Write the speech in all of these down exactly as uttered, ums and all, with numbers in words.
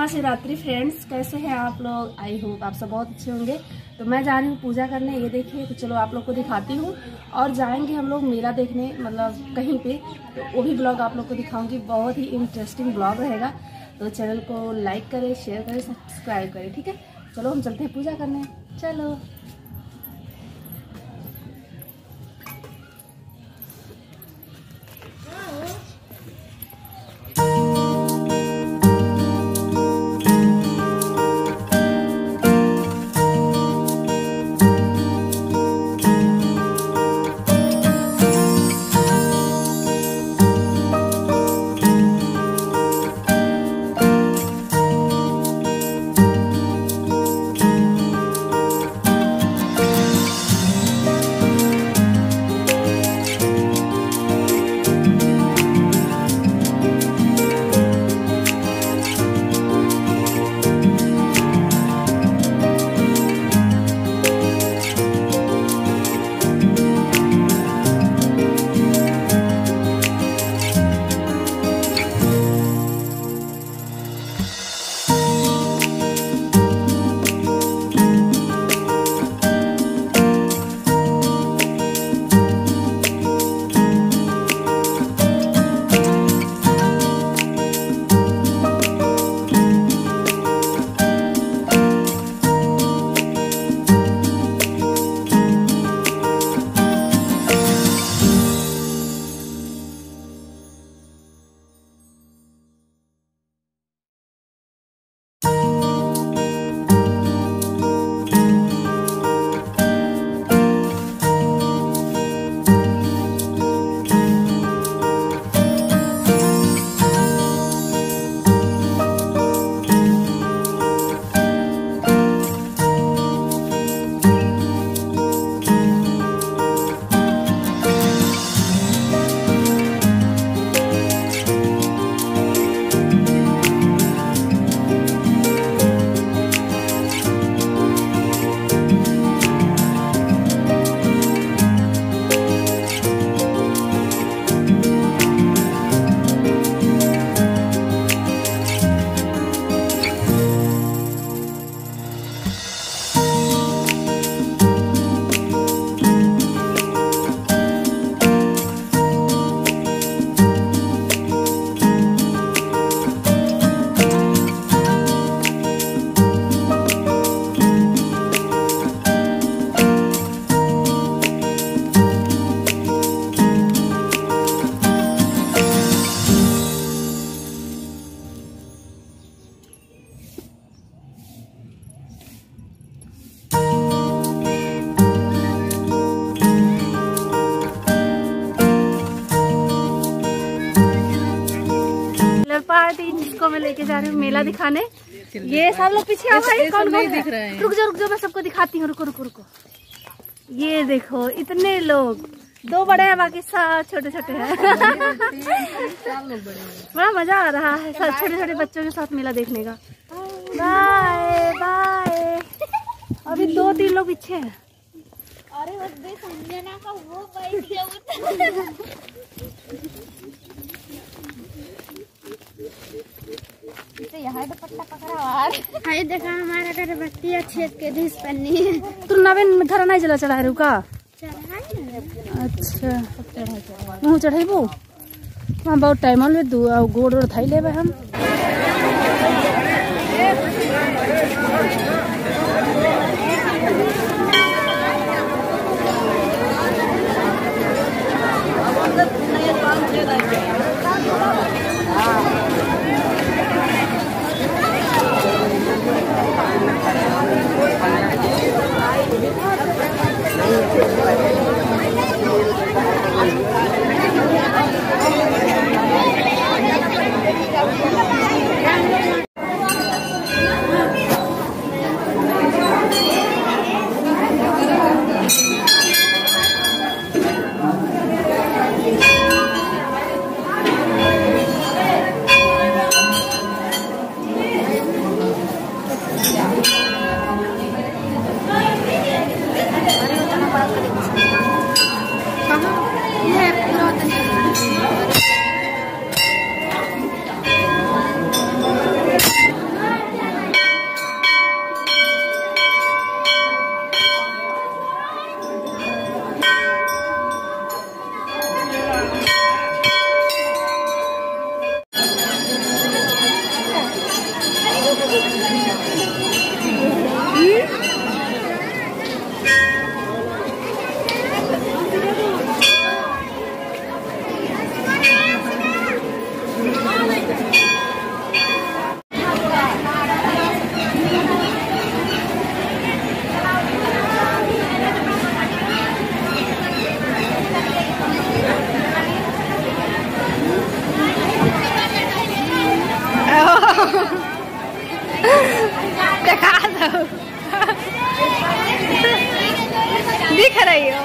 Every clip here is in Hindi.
महाशिवरात्रि फ्रेंड्स, कैसे हैं आप लोग? आई होप आप सब बहुत अच्छे होंगे। तो मैं जा रही हूँ पूजा करने, ये देखिए। तो चलो आप लोग को दिखाती हूँ। और जाएंगे हम लोग मेला देखने, मतलब कहीं पे, तो वो भी ब्लॉग आप लोग को दिखाऊंगी। बहुत ही इंटरेस्टिंग ब्लॉग रहेगा। तो चैनल को लाइक करें, शेयर करें, सब्सक्राइब करें, ठीक है। चलो हम चलते हैं पूजा करने, चलो। पार्टी जिसको मैं लेके जा रही हूँ मेला दिखाने। ये सब लोग पीछे आओ भाई, कौन कौन दिख रहे हैं? रुक जाओ रुक जाओ, मैं सबको दिखाती हूँ। रुको रुको रुको, ये देखो इतने लोग, दो बड़े हैं बाकी सब छोटे छोटे हैं। बड़ा मजा आ रहा है सब छोटे छोटे बच्चों के साथ मेला देखने का। Bye bye. अभी दो तीन लोग पीछे हैं। अरे संजना का वो यहाँ दुपट्टा पकड़ा और हाय देखा हमारा घर बत्ती छेद के दिस पन्नी है। तू नवीन धरा नहीं जला चढ़ा रही का? अच्छा मुँह चढ़ेबू वहाँ बहुत टाइम ले दू गोड़ ओड़ थाई लेबे हम। कर रही हो?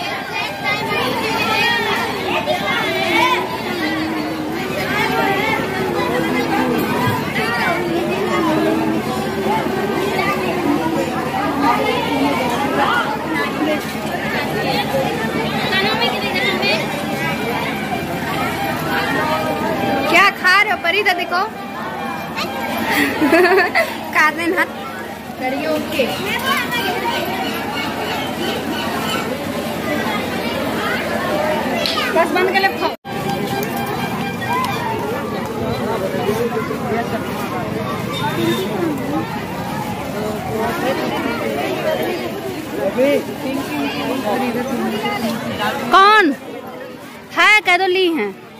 क्या खा रहे हो परी? तो देखो काट देना हाथ करिए। ओके बस बंद कर ले। कौन है? कह दो ली हैं।